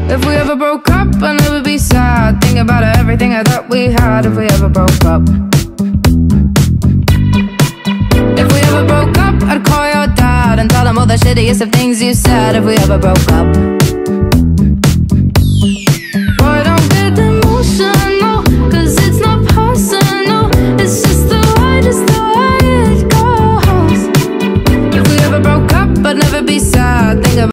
If we ever broke up, I never be sad. Think about everything I thought we had. If we ever broke up. If we ever broke up, I'd call your dad and tell him all the shittiest of things you said. If we ever broke up.